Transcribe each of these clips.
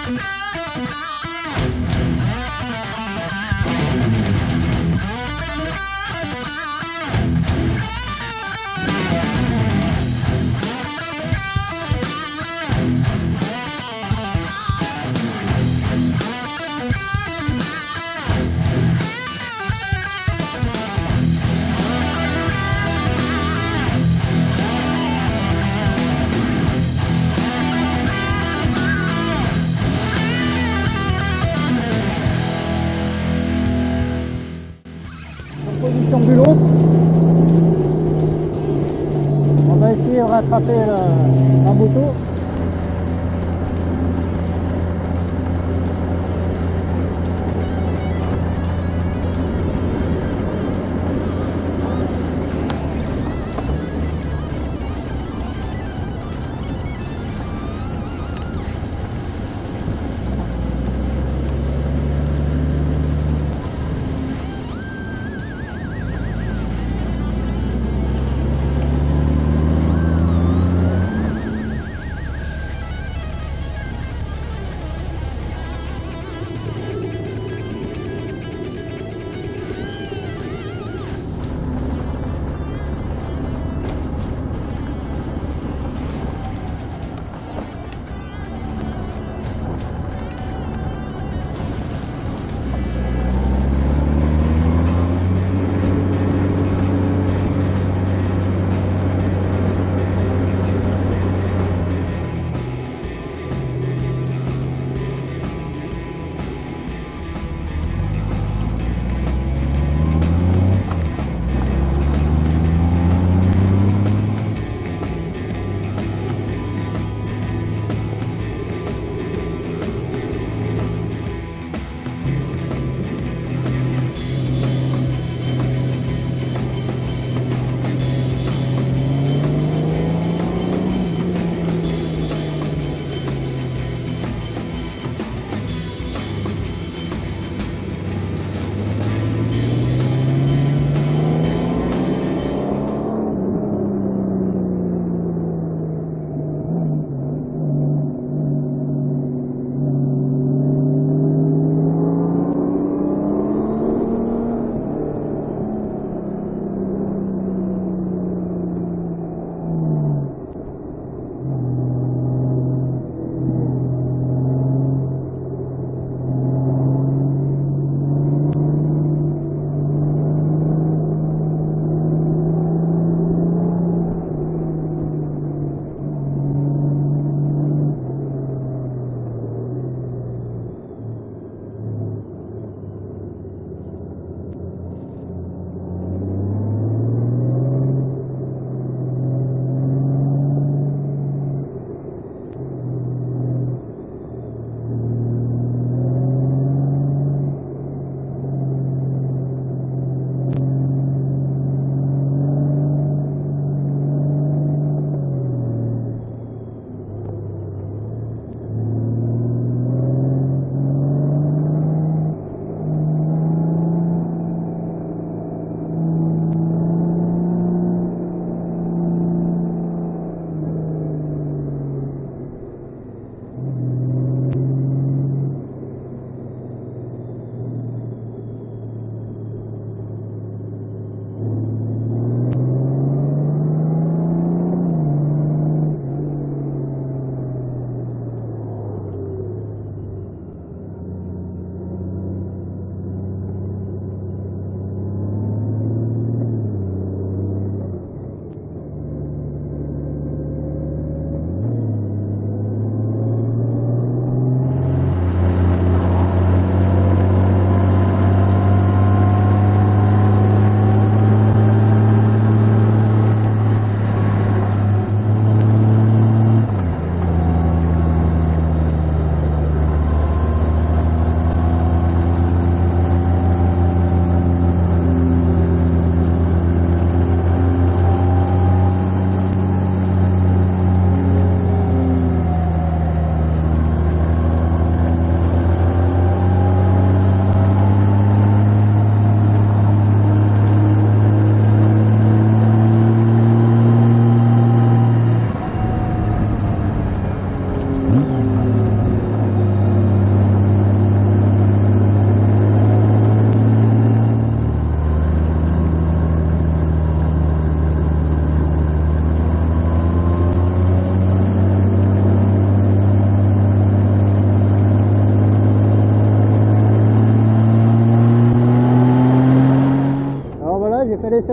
Position du lot. On va essayer de rattraper la moto.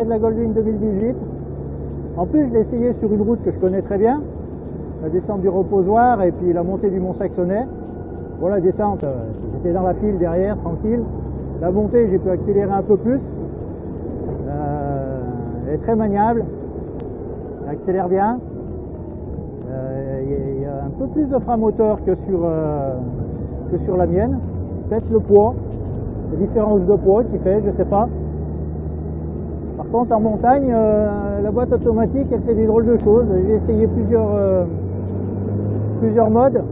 de la Goldwing 2018. En plus, je l'ai essayé sur une route que je connais très bien, la descente du Reposoir et puis la montée du Mont Saxonnet. Bon, la descente, j'étais dans la file derrière, tranquille. La montée, j'ai pu accélérer un peu plus. Elle est très maniable, elle accélère bien. Il y a un peu plus de frein moteur que sur la mienne. Peut-être le poids, la différence de poids qui fait, je sais pas. Par contre, en montagne, la boîte automatique, elle fait des drôles de choses. J'ai essayé plusieurs modes.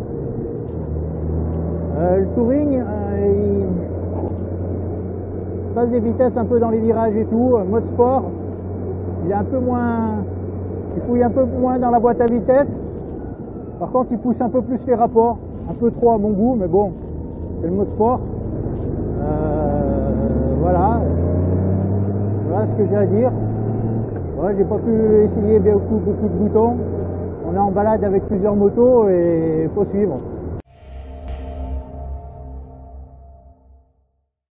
Le touring, il passe des vitesses un peu dans les virages et tout. Mode sport, il est un peu moins, il fouille un peu moins dans la boîte à vitesse. Par contre, il pousse un peu plus les rapports, un peu trop à mon goût, mais bon, c'est le mode sport. Voilà ce que j'ai à dire. Ouais, j'ai pas pu essayer beaucoup de boutons. On est en balade avec plusieurs motos et il faut suivre.